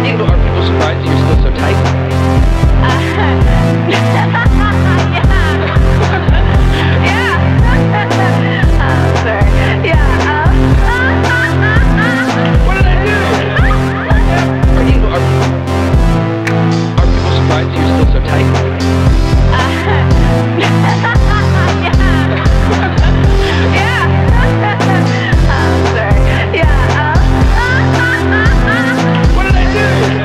people surprised that you're still so tight? What did I do? Are people surprised that you're still so tight? What did I do?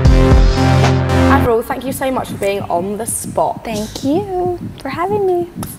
Thank you so much for being on the spot. Thank you for having me.